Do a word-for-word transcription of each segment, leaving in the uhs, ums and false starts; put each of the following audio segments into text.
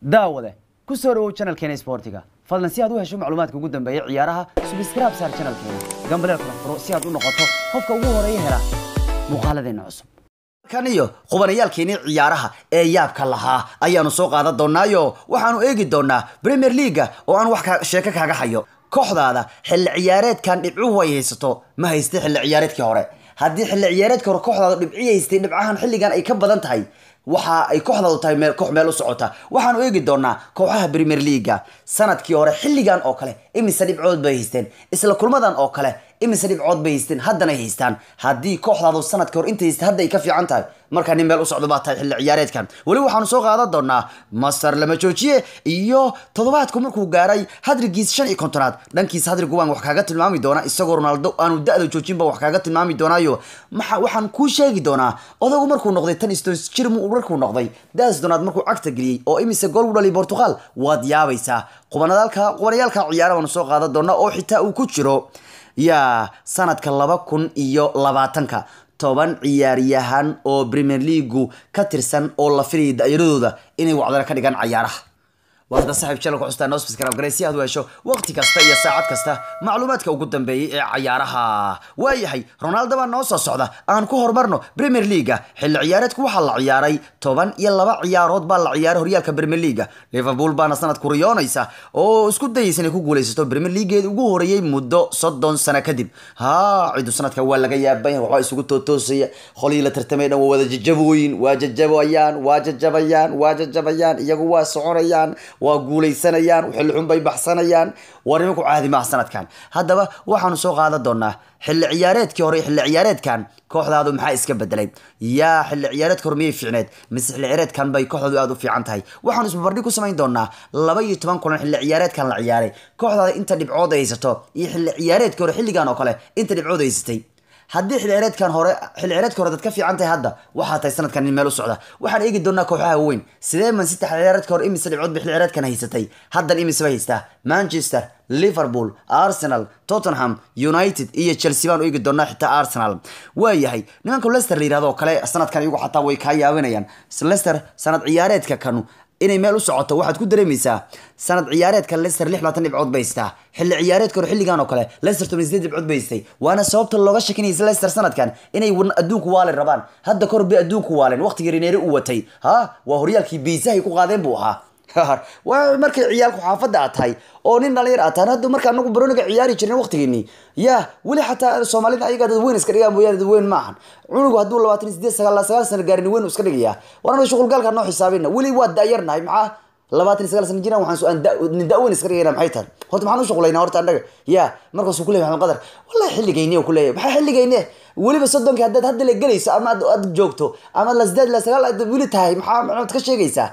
daawade ku soo dhawow channelkeena Sportiga fadlan si aad u hesho macluumaadka ugu dambeeya ciyaaraha subscribe saar channelkeena gambaleel kala furo si aad u noqoto qofka ugu horeeya hela muuqaaladeena cusub kan iyo qubanayaalkeena ciyaaraha ee yaabka lahaa ayaanu soo qaadan doonaayo waxaanu eegi doonaa Premier League oo aan wax ka sheeka kaaga hayo kooxdaada xilli ciyaareedkan dhibcuhu ay haysato ma haystay xilli ciyaareedkii hore haddii xilli ciyaareedkii hore kooxdaada dhibciyaystay dhibcahan xilligan ay ka badan tahay waxa ay kooxdaadu tahay meel koox meel u socota waxaanu eegi doonaa kooxaha Premier League sanadkii hore xilligan oo kale imise dhibcood bay haysteen isla kulmadan oo kale imise dhibcood bay haysteen haddana ay haystaan haddii kooxdaadu sanadkii hore inta haystay hadda ay ka fiican tahay marka nin meel u socdo baa tahay xilli ciyaareedkan wali waxaanu soo qaadan doonaa Master lama joojiye iyo toddobaadku markuu gaaray hadrigiis shan iyo konton aad dhankiisa hadrigu waan wax kaaga tilmaami doonaa isagoo Ronaldo aanu da'da joojin ba wax kaaga tilmaami doonaayo waxa waxaan ku sheegi doonaa odagu markuu noqday tan isto jirmu markuu noqday daas doonaad markuu cagta galiyay oo imise gool u dhalay Portugal waad yaabaysaa qubanadalka qubanayaalka ciyaaraha soo qaadan doonaa oo xitaa uu ku jiro ya sanadka laba kun iyo labaatanka toban ciyaaryahan oo Premier League ka tirsan oo la filayay da'yadooda inay wacdana ka dhigan ciyaaraha وهذا صاحب channel ku xustaa noo subscribe gareey si aad u hesho waqti kasta iyo saacad kasta macluumaadka ugu dambeeyay ee ciyaaraha waayahay Ronaldo baa noo soo socda aan ku hormarno Premier League xilli ciyaareedku waxa la ciyaaray toban iyo laba ciyaarood baa la ciyaaray horyaalka Premier League Liverpool baana sanad ku riyoonaysa oo isku dayaysa inay ku guuleysato Premier League ugu horeeyay muddo soddon sano kadib ha ciidu sanadka waa laga yaabay waxa isugu tootoosay qolii la tartamay dhan wada jajabooyin waa jajabayaan waa jajabayaan waa jajabayaan iyagu waa soconayaan waa guuleysanayaan wixii xun bay baxsanayaan warimo ku caadi ma sanadkan haddaba waxaanu soo qaadan doonaa xilli ciyaareedkii hore xilli ciyaareedkan kooxdaadu maxaa iska bedelay yaa xilli ciyaareedkii hore miyay fiicneed mise xilli ciyaareedkan bay kooxdaadu aad u fiican tahay waxaanu isku bardhig ku samayn doonaa laba iyo toban kulan xilli ciyaareedkan la ciyaaray kooxdaada inta dhibcood ay haysato iyo xilli ciyaareedkii hore xilligan oo kale inta dhibcood ay haysatay haddii xilli ciyaareedkan hore xilli ciyaareedkii hore dad ka fiican tahay hadda waxa tahay sanadkan meel u socda waxaan eegi doonaa kooxaha weyn sidee Man City xilli ciyaareedkii hore imise dhibcood xilli ciyaareedkan haysatay haddan imise bay haystaa Manchester Liverpool Arsenal Tottenham United iyo Chelsea baan eegi doonaa xitaa Arsenal waayahay nimanka Leicester la yiraahdo kale sanadkan iyagu xataa way ka yaabinayaan Leicester sanad ciyaareedka kanu inay meel u socoto waxaad ku dareemaysaa sanad ciyaareedka Leicester lix iyo labaatan dhibcood bay haystaa xilli ciyaareedka hore xilligan oo kale Leicester toban iyo siddeed dhibcood bay haystay waana sababta looga shakinayay Leicester sanadkan inay adduunku waaleen rabaan hadda kor bay adduunku waaleen waqtigii Ranieri u watay ha waa horyaalkii biisahay ku qaadeen buu ahaa waa markay ciyaalku xaafada tahay oo nin dhalinyar ah tan hadda marka anagu baroniga ciyaari jireen waqtigeeni ya wali xataa Soomaalida ayaga dad weyn iska dhigaa mooyaan dad weyn maahan cunugu haduu labaatan iyo siddeed sagaal sagaal sano gaarin weyn iska dhigaya warana shuqul galka noo xisaabina wali waa daayarnahay maxaa labaatan iyo sagaal sano jiraan waxaan soo aan daawan iska dhigayna maxay tahay horta maxaan u shuqulaynaa horta anaga ya markaas uu ku leeyahay Maxamed Qadar wallahi xilligeyni uu ku leeyahay maxaa xilligeyni waliba soddonka hadda hadda la galayso ama aad joogto ama la siddeed la sagaal aad wali tahay maxaa maxaad ka sheegaysaa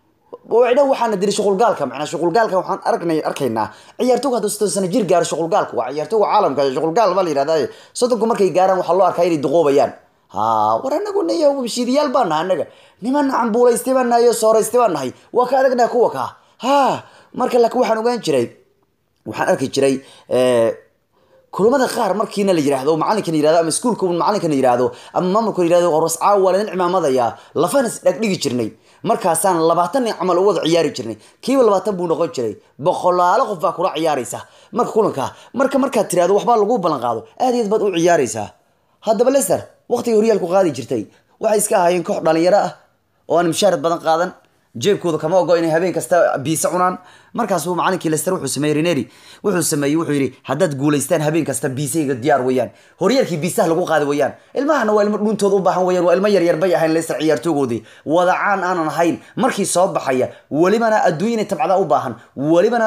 وعنا وحنا ندري شغل قالك معنا شغل قالك وحنا أركنا أركينا عيارتوك هذا ستة سنة جير جار شغل قالك وعيارتوك عالم كذا شغل قال بالي هذا صدقكم مركي جارا وحلو أركايري دقوبة يان ها ورانا قلنا يا وبشي ريال بنا هنجا نمان عم بولا استبنا يا صار استبنا هاي وكارجنا كوكا ها مركي لك وحنا وين شري وحنا أركي شري اه كل ما دخار مركينا اللي يرادو معلن كان يرادو أما سكول كون معلن كان يرادو أما ماما كان يرادو قرص عاول نعمة ماذا يا لفنس نيجي جرني markaasaan labaatan camal u wada ciyaari jirnay kiiba labaatan buu noqon jiray boqolaal qof baa kula ciyaaraysa marka kulanka marka marka tiraado waxba lagu balan qaado aad iyo aad baad u ciyaaraysa haddaba Leicester waqtiga horyaalku qaadi jirtay waxay iska ahaayeen koox dhalinyaro ah oo aan mushaarad badan qaadan jeebkooda kama ogo inay habeen kasta biisa cunaan markaas uu macallinkii Leicester wuxuu sameeyay Ranieri wuxuu sameeyay wuxuu yiri haddaad guuleystaan habeen kasta biisayga diyaar weeyaan horyaalkii biisaha lagu qaadi weeyaan ilmahana waa ilmo dhuuntooda u baahan weeyaan waa ilmo yar yar bay ahayn Leicester ciyaartoygoodii wadacaan aanan ahayn markii soo baxaya walibana adduunye tabcada u baahan walibana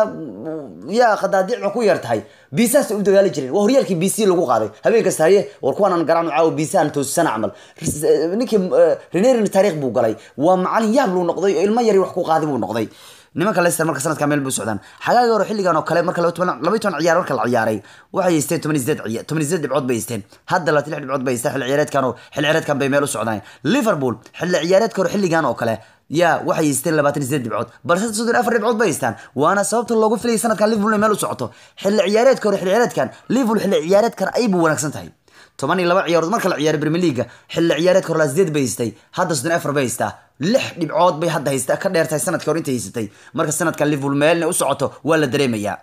yaa qadaadiic ku yartahay biisaas u dagaali jireen waa horyaalkii B C lagu qaaday habeen kasta haye war kuwan aan garaan caaw biisaan toosan amal ninkii Ranieri taariikh buu galay waa macallin yaab loo noqday ilmo yar wax ku qaaday buu noqday nimanka Leicester marka sanadka meel buu socdaan xagaaga hore xilligan oo kale marka laba iyo toban ciyaar marka la ciyaaray waxay haysteen toban iyo siddeed ciyaar toban iyo siddeed dhibcood bay haysteen hadda labaatan iyo lix dhibcood bay haysteen xilli ciyaareedkan oo xilli ciyaareedkan bay meel u socdaan Liverpool xilli ciyaareedka hore xilligan oo kale يا waxay haysteen labaatan iyo siddeed dhibcood balse soddon iyo afar dhibcood bay haystaan waana sababta loogu filayay sanadkan Liverpool meel u socoto xilli ciyaareedka hore xilli ciyaareedkan Liverpool xilli ciyaareedkan ay buu wanaagsan tahay toban iyo laba ciyaarood marka la ciyaaray Premier League xilli ciyaareedka hore sideed bay haystay hadda soddon iyo afar bay haystaa lix dhibcood bay hadda haystaa ka dheertay sanadkii hore intay haysatay marka sanadkan Liverpool meelna u socoto waa la dareemayaa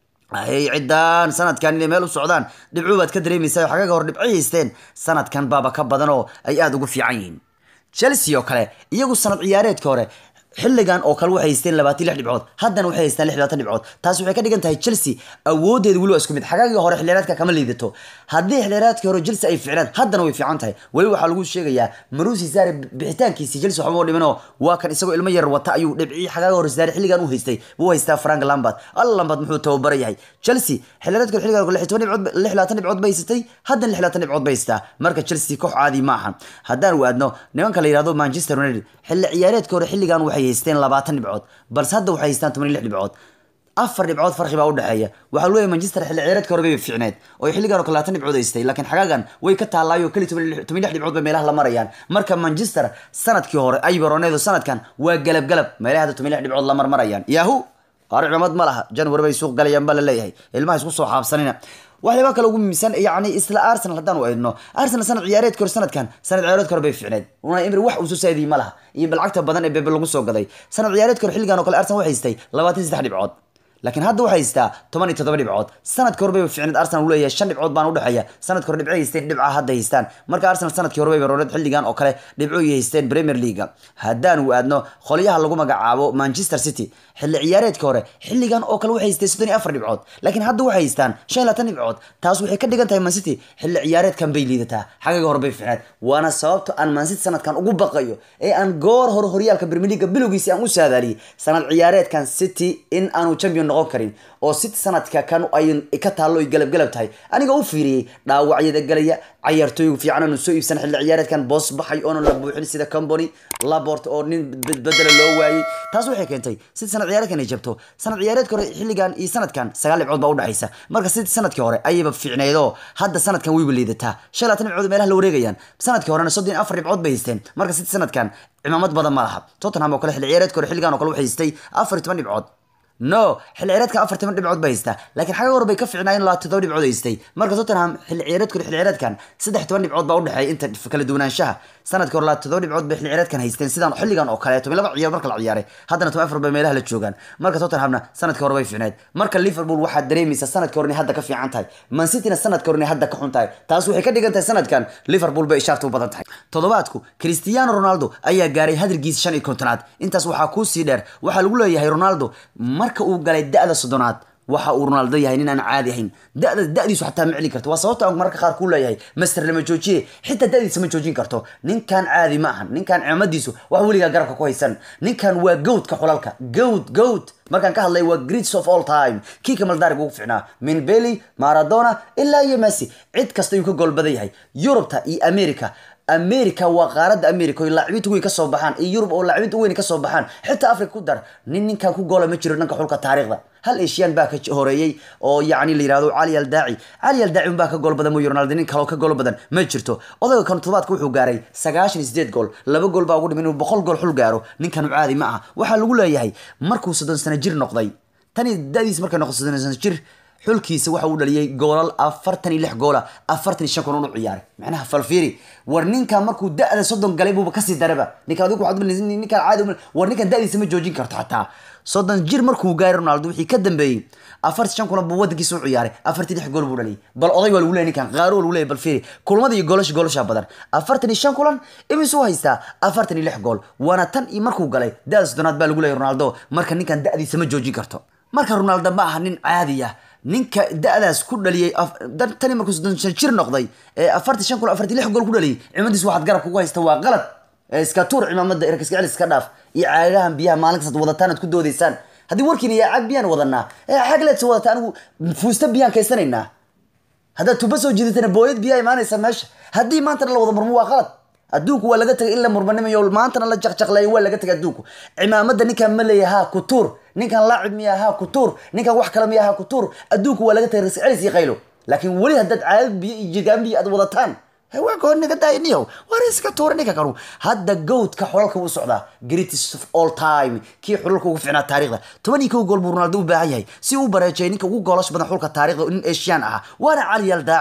ay ciidan sanadkan inay meel u socdaan dhibcu baad ka dareemaysaa xagaga hor dhibci haysteen sanadkan baaba ka badan oo ay aad ugu fiican yihiin Chelsea oo kale iyagu sanad ciyaareedka hore xilligan oo kale waxay haysteen labaatan iyo lix dhibcood haddana waxay haystaan lix iyo labaatan dhibcood taas waxay ka dhigan tahay Chelsea awoodeedu wali waa isku mid xagaga hore xilliyeedka kama liidato haddii xilliyeedka hore Chelsea ay fiicnaan haddana way fiican tahay wali waxa lagu sheegayaa Marusi Sarri bixitaankiisa Chelsea waxa uu dhimano waa kan isagoo ilmo yar wata ayuu dhibci xagaga hore Sarri xilligan u haystay wuu haystaa Frank Lampard alla Lampard muxuu tababar yahay Chelsea xilliyeedka xilligan lix iyo labaatan dhibcood bay haysatay haddana lix iyo labaatan dhibcood bay haystaa marka Chelsea koox caadi ma aha haddaan waadno nimanka la yiraahdo Manchester United xilli ciyaareedka hore xilligan waxay haysteen labaatan dhibcood balse hadda waxay haystaan toban iyo lix dhibcood afar dhibcood farqi baa u dhaxeeya waxa loo leeyahay Manchester xilli ciyaareedka hore bay fiicneed oo xilligan oo labaatan dhibcood haystay laakiin xagaagan way ka taalaayo kali toban iyo lix dhibcood bay meelaha la marayaan marka Manchester sanadkii hore ay baroneedo sanadkan waa galab galab meelaha toban iyo lix dhibcood la marmarayaan yahu qaaricimad ma laha January bay suuq galayaan baa la leeyahay ilmaha isku soo xaabsanina waxba kale ugu miisan yani isla Arsenal hadaan u eedno Arsenal sanad ciyaareed kor sanadkan sanad ciyaareed kor bay fiicneed una imri wax uu soo saadiyay malaha iyo balcagta badan ee Bebe lagu soo gaday sanad ciyaareed kor xilligan oo kale Arsenal waxay haystay labaatan iyo saddex dhibcood laakiin hadda waxay haystaa toban iyo toddoba dhibcood sanad kor bay fiicneed Arsenal uu leeyahay shan dhibcood baan u dhaxeeya sanad kor dhibco haysteen dhibca hadda haystaan marka Arsenal sanadkii hore bay roonad xilligan oo kale dhibco haysteen Premier League hadaan u aadno qoliyaha lagu magacaabo Manchester City xilli ciyaareedka hore xilligan oo kale waxay haysteen soddon iyo afar dhibcood laakiin hadda waxay haystaan shan iyo labaatan dhibcood taas waxay ka dhigan tahay Man City xilli ciyaareedkan bay liidataa xagaga hore bay fiicneed waana sababta aan Man City sanadkan ugu baqayo ee aan goor hore horyaalka Premier League bilowgiisa aan u saadaaliyay sanad ciyaareedkan City in aanu champion noqon karin oo City sanadka kan ay ka taalo ay galab galab tahay aniga u fiiriyay dhaawacyada galaya ciyaartooy fiican oo soo iibsan xilli ciyaareedkan boos baxay oo la buuxin sida Company Laporte oo nin bedel loo waayay taas waxay keentay City sanad ciyaareedkan ay jabto sanad ciyaareedka hore xilligan iyo sanadkan sagaal dhibcood baa u dhaxaysa marka City sanadkii hore ayba fiicneedo hadda sanadkan way liidataa shan iyo labaatan dhibcood meelaha la wareegayaan sanadkii horena soddon iyo afar dhibcood bay haysteen marka City sanadkan cimaamad badan ma laha Tottenham oo kale xilli ciyaareedka hore xilligan oo kale waxay haystay afar iyo toban dhibcood no xilli ciyaareedka afar iyo toban dhibcood bay haystaa laakiin xaga hore bay ka fiicnaayeen labaatan iyo toddoba dhibcood haystay marka Tottenham xilli ciyaareedka xilli ciyaareedkan saddex iyo toban dhibcood baa u dhaxay inta kala duwanaanshaha sanadkii hore labaatan iyo toddoba dhibcood bay xilli ciyaareedkan haysteen sidaan xilligan oo kale toban iyo laba ciyaar marka la ciyaaray haddana toban iyo afar bay meelaha la joogaan marka Tottenhamna sanadkii hore bay fiicneed marka Liverpool waxa dareemaysa sanadkii hore hadda ka fiican tahay Man City-na sanadkii hore hadda ka xun tahay taas waxay ka dhigan tahay sanadkan Liverpool bay ishaartu badan tahay toddobaadku Cristiano Ronaldo ayaa gaaray hadalkiisa shan iyo konton intaas waxa ku sii dheer waxa lagu leeyahay Ronaldo marka uu galay da'da soddonaad waxa uu Ronaldo yahay nin aan caadi ahayn da'da da'diisu xataa ma celin karto waa sababta aan marka qaar ku leeyahay master lama joojiye xitaa da'diisa ma joojin karto ninkan caadi ma ahan ninkan ciidamadiisu wax waliga garabka ku haysan ninkan waa goat-ka xulalka goat goat markaan ka hadlay waa greatest of all time kii kamal daarig ugu fiicnaa min Pele Maradona ilaa iyo Messi cid kasta uu ka gool badan yahay Yurubta iyo America America waa qaaradda America oo laacibiintu way ka soo baxaan iyo Yurub oo laacibiintu way ka soo baxaan xitaa Afrika ku dar nin ninkan ku gool ma jiro dhanka xulka taariikhda hal Asian baa ka horeeyay oo yaani la yiraahdo Ali Al-Da'i Ali Al-Da'i baa ka gool badan oo Ronaldo nin kale oo ka gool badan ma jirto odayga kan todobaadka wuxuu gaaray sagaashan iyo siddeed gool laba gool baa ugu dhiman inuu boqol gool xul gaaro ninkan caadi ma aha waxa lagu leeyahay markuu soddon sano jir noqday tani da'diis markay noqdo soddon sano jir xulkiisa waxa uu dhaliyay goolal afartan iyo lix gool afartan iyo shan kun oo ciyaaray macnaha falfiiri war ninka markuu da'da soddon galay buu ka sii daraba ninka adigu waxaad ninka caadi war ninka da'diisa ma joojin karto xataa soddon jir markuu gaaray Ronaldo wixii ka dambeeyay afartan iyo shan kun buu wadankiisa u ciyaaray afartan iyo lix gool buu dhaliyay bal oday waa lagu leeyahay ninkan qaaro lagu leeyahay bal fiiri kulmada iyo goolash goolasha badan afartan iyo shan kulan imisu haystaa afartan iyo lix gool wana tan iyo markuu galay da'da soddonaad baa lagu leeyahay Ronaldo marka ninkan da'diisa ma joojin karto marka Ronaldo ma aha nin caadi ah ninka da'daas ku dhaliyay tani markuu soddon shan jir noqday ee afartan iyo shan kun afartan iyo lix gool ku dhaliyay ciidamadiis waxaad garab ugu haysta waa qalad iska tuur ciidamada irka iska iska dhaaf iyo caagahan biyaha maalin kasta wadataan aad ku doodeysaan hadii warkiina yaa cag biyaan wadanaa ee xagleed soo wadataan anigu fuusta biyaan kaysanaynaa hadda tuba soo jiidatana booyad biyaa imaanaysa meesha hadii maanta la wada murmo waa qalad adduunku waa laga tagay illa murmanimo maantana la jaqjaqlay waa laga tagay adduunku ciidamada ninkan ma leeyahay ku tuur ninkan laacib miyaha ku tuur ninkan wax kale miyaha ku tuur adduunku waa laga tagay risciis iyo qaylo laakiin wali hadad caad biyo iyo jigaan biyo ad wadataan waa goon naga daayniyo war iska tuur ninka kanu hadda goat-ka xulalka uu socdaa greatest of all time kii xulalka ugu fiicnaa taariikhda toban iyo kow gool buu Ronaldo u baahan yahay si uu bareejay ninka ugu goolash badan xulka taariikhda in Asian ah waana Ali Al-Da'i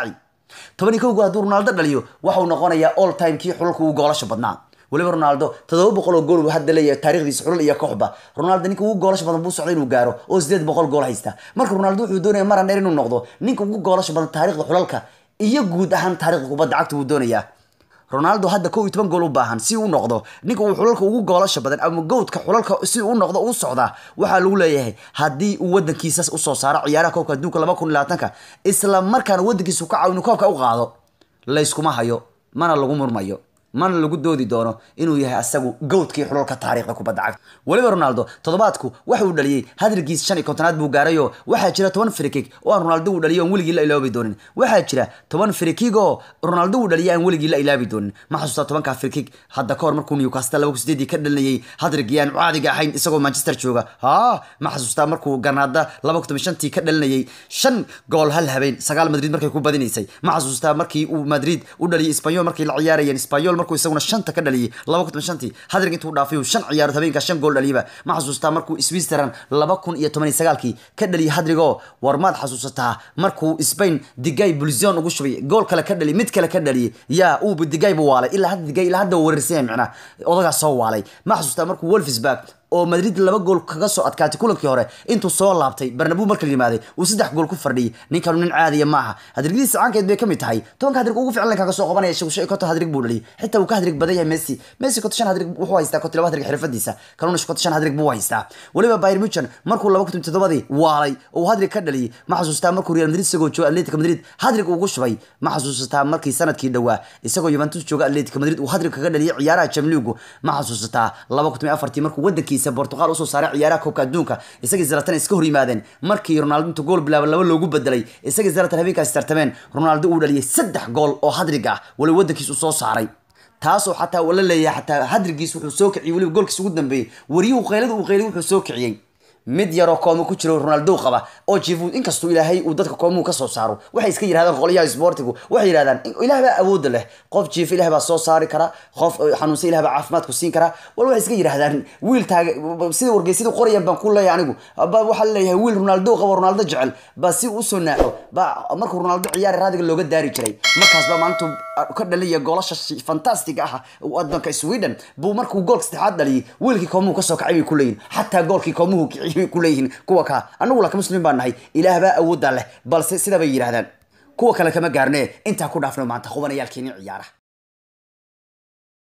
toban iyo kow gool hadduu Ronaldo dhaliyo waxa uu noqonayaa all time kii xulka ugu goolasha badnaa waliba Ronaldo todoba boqol oo gool uu hadda leeyahay taariikhdiisa xulal iyo kooxba Ronaldo ninka ugu goolasha badan buu socday inuu gaaro oo sideed boqol gool haysta marka Ronaldo wuxuu doonayaa mar dheer inuu noqdo ninka ugu goolasha badan taariikhda xulalka iyo guud ahaan taariikhda kubadda cagta uu doonayaa Ronaldo hadda kow iyo toban gool u baahan si uu noqdo ninka uu xulalka ugu goolasha badan ama goodka xulalka si uu noqdo uu socda waxa lagu leeyahay hadii uu wadankiisa u soo saaro ciyaaraha koobka adduunka laba kun iyo labaatan isla markaana wadankiisa ka caawino koobka u qaado la iskuma hayo mana lagu murmayo mana lagu doodi doono inuu yahay asagu goodkii xulalka taariikhda kubadda cagta waliba Ronaldo toddobaadku waxa uu dhaliyay hadalkiis shan iyo konton buu gaarayo waxa jira toban free kick oo Ronaldo uu dhaliyo weligii la ilaabi doonin waxa jira toban free kick oo Ronaldo uu dhaliyo aan weligii la ilaabi doonin ma xasuusta toban ka free kick hadda ka hor markuu Newcastle laba kun iyo sideed ka dhalinayay hadalkii aan caadiga ahayn isagoo Manchester jooga ha ma xasuusta markuu Granada laba kun iyo shan ka dhalinayay shan gool hal habeen sagaal Madrid markay ku badinaysay ma xasuusta markii uu Madrid u dhaliyay Espanyol markii la ciyaarayeen Espanyol markuu isaguna shanta ka dhaliyay laba kun iyo shan hadalkii intuu dhaafay shan ciyaarood habeenka shan gool dhaliba ma xasuusta markuu Switzerland laba kun iyo toban iyo sagaal ka dhaliyay hadrigo warmaad xasuusata markuu Spain Digay Bullion ugu shubay gool kale ka dhaliyay mid kale ka dhaliyay ya uu Digay buu waalay ilaa hadda Digay ilaa hadda wareersan macna odaga soo waalay ma xasuusta markuu Wolfsburg oo Madrid laba gool kaga soo adkaatay kulankii hore intuu soo laabtay Bernabeu markii la yimaaday uu saddex gool ku fardhiyay ninkan nin caadi ma aha hadrigiisa caankeed bay kamid tahay tobanka hadrig ugu fiican kaga soo qabanaya shaqo ka to hadrig buu dhaliyay xitaa uu ka hadrig badan yahay Messi Messi ko shan hadrig wuxuu haystaa ko laba hadrig xirfadiisa kanuna shaqo shan hadrig buu haystaa waliba Bayern Munich markuu laba kun iyo toddoba waalay oo hadrig ka dhaliyay ma xasuustaa markuu Real Madrid isagoo jooga Atletico Madrid hadrig ugu shubay ma xasuustaa markii sanadkii dhawaa isagoo Juventus jooga Atletico Madrid uu hadrig kaga dhaliyay ciyaaraha Champions League ma xasuustaa laba kun iyo afar markuu wadankiisa Portugal u soo saaray ciyaaraha koobka adduunka isagii Zlatan iska hor yimaadeen markii Ronaldo intuu gool bilaabay laba loogu bedelay isagii Zlatan habeenkaas tartameen Ronaldo uu dhaliyay saddex gool oo hadrig ah wali wadankiisa soo saaray taas oo xataa wala leeyahay xataa hadrigiisa wuxuu soo kiciyay wali goolkiisa ugu dambeeyay wariyuhu qeylada uu qeylay wuxuu soo kiciyay mid yaro koomo ku jiro Ronaldo qaba oo jiifu inkastoo Ilaahay uu dadka koomo ka soo saaro waxay iska yiraahdaan qoliyaha sportigu waxay yiraahdaan Ilaahay baa awood leh qof jiif Ilaahay baa soo saari kara qof xanuunsan Ilaahay baa caafimaad ku siin kara wal waxay iska yiraahdaan wiil taaga sida wargeysida qorayaan baan ku leeyahay anigu waxa leeyahay wiil Ronaldo qaba Ronaldo jecel ba si uu soo naaxo ba markuu Ronaldo ciyaar raadiga looga daari jiray markaas ba maanta ka dhaliya goolasha fantastic ah wadanka Sweden buu markuu gool saddexaad dhaliyay wiilkii koomo ka soo kacay ku leeyin hatta goolkii koomuhu kuleeyihiin kuwa ka anagu laakiin muslim baan nahay Ilaah baa awood leh balse sida bay yiraahdaan kuwa kale kama gaarnee inta ku dhaafno maanta qubanayaalkeena ciyaaraha